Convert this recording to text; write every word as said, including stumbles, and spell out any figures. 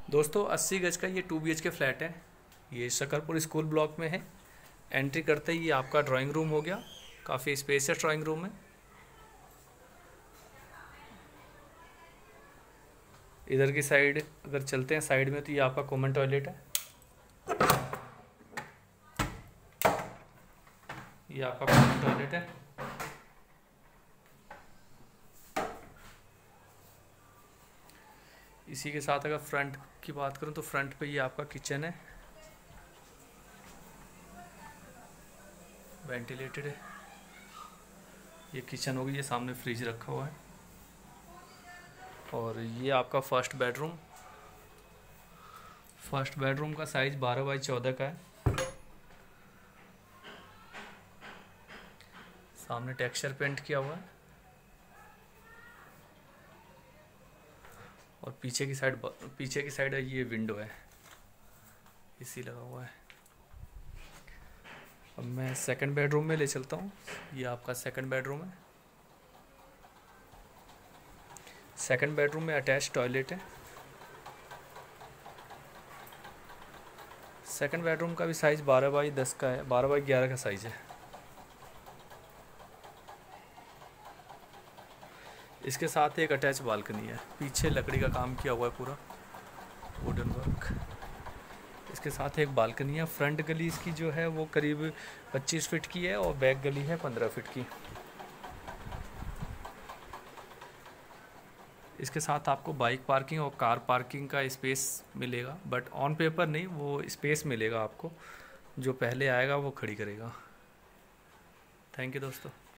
दोस्तों अस्सी गज का ये two B H K flat है। ये शकरपुर स्कूल ब्लॉक में है। एंट्री करते ही ये आपका ड्राइंग रूम हो गया। काफ़ी स्पेशियस ड्राइंग रूम है। इधर की साइड अगर चलते हैं साइड में तो ये आपका कॉमन टॉयलेट है। ये आपका कॉमन टॉयलेट है। इसी के साथ अगर फ्रंट की बात करूं तो फ्रंट पे ये आपका किचन है, वेंटिलेटेड है। ये किचन होगी, ये सामने फ्रिज रखा हुआ है। और ये आपका फर्स्ट बेडरूम। फर्स्ट बेडरूम का साइज बारह बाई चौदह का है। सामने टेक्सचर पेंट किया हुआ है और पीछे की साइड पीछे की साइड ये विंडो है, एसी लगा हुआ है। अब मैं सेकंड बेडरूम में ले चलता हूँ। ये आपका सेकंड बेडरूम है। सेकंड बेडरूम में अटैच टॉयलेट है। सेकंड बेडरूम का भी साइज़ बारह बाई दस का है, बारह बाई ग्यारह का साइज़ है। इसके साथ एक अटैच बालकनी है। पीछे लकड़ी का काम किया हुआ है, पूरा वुडन वर्क। इसके साथ एक बालकनी है। फ्रंट गली इसकी जो है वो करीब पच्चीस फीट की है और बैक गली है पंद्रह फीट की। इसके साथ आपको बाइक पार्किंग और कार पार्किंग का स्पेस मिलेगा, बट ऑन पेपर नहीं, वो स्पेस मिलेगा आपको। जो पहले आएगा वो खड़ी करेगा। थैंक यू दोस्तों।